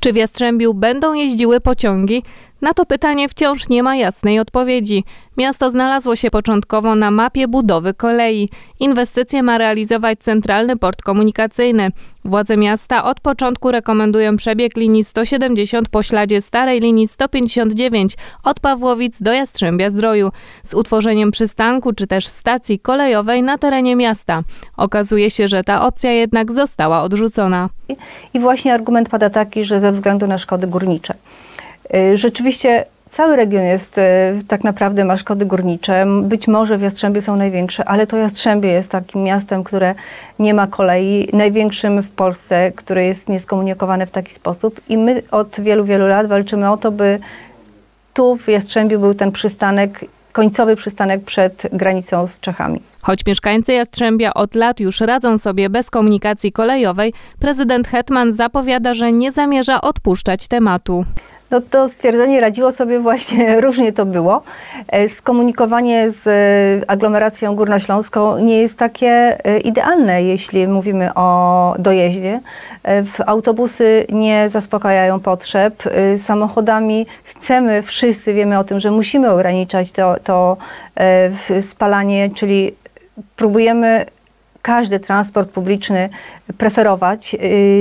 Czy w Jastrzębiu będą jeździły pociągi? Na to pytanie wciąż nie ma jasnej odpowiedzi. Miasto znalazło się początkowo na mapie budowy kolei. Inwestycje ma realizować Centralny Port Komunikacyjny. Władze miasta od początku rekomendują przebieg linii 170 po śladzie starej linii 159 od Pawłowic do Jastrzębia-Zdroju z utworzeniem przystanku czy też stacji kolejowej na terenie miasta. Okazuje się, że ta opcja jednak została odrzucona. I właśnie argument pada taki, że ze względu na szkody górnicze. Rzeczywiście cały region jest, tak naprawdę ma szkody górnicze. Być może w Jastrzębiu są największe, ale to Jastrzębie jest takim miastem, które nie ma kolei, największym w Polsce, które jest nieskomunikowane w taki sposób. I my od wielu, wielu lat walczymy o to, by tu w Jastrzębiu był ten przystanek, końcowy przystanek przed granicą z Czechami. Choć mieszkańcy Jastrzębia od lat już radzą sobie bez komunikacji kolejowej, prezydent Hetman zapowiada, że nie zamierza odpuszczać tematu. No to stwierdzenie radziło sobie właśnie, różnie to było. Skomunikowanie z aglomeracją górnośląską nie jest takie idealne, jeśli mówimy o dojeździe. Autobusy nie zaspokajają potrzeb. Samochodami wszyscy wiemy o tym, że musimy ograniczać to spalanie, czyli próbujemy każdy transport publiczny preferować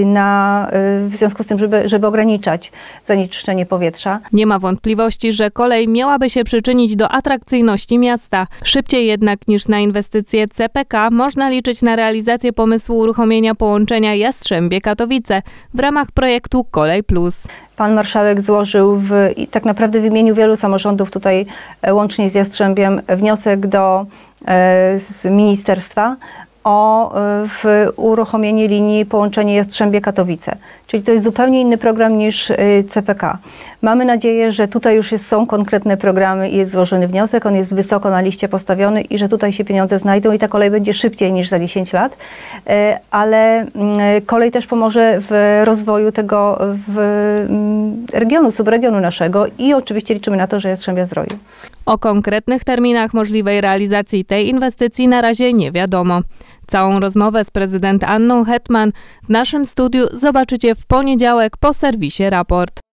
w związku z tym, żeby ograniczać zanieczyszczenie powietrza. Nie ma wątpliwości, że kolej miałaby się przyczynić do atrakcyjności miasta. Szybciej jednak niż na inwestycje CPK można liczyć na realizację pomysłu uruchomienia połączenia Jastrzębie-Katowice w ramach projektu Kolej Plus. Pan marszałek złożył tak naprawdę w imieniu wielu samorządów tutaj łącznie z Jastrzębiem wniosek do ministerstwa o uruchomienie linii połączenie Jastrzębie-Katowice. Czyli to jest zupełnie inny program niż CPK. Mamy nadzieję, że tutaj już są konkretne programy i jest złożony wniosek, on jest wysoko na liście postawiony i że tutaj się pieniądze znajdą i ta kolej będzie szybciej niż za 10 lat. Ale kolej też pomoże w rozwoju tego regionu, subregionu naszego i oczywiście liczymy na to, że Jastrzębia-Zdroju. O konkretnych terminach możliwej realizacji tej inwestycji na razie nie wiadomo. Całą rozmowę z prezydent Anną Hetman w naszym studiu zobaczycie w poniedziałek po serwisie Raport.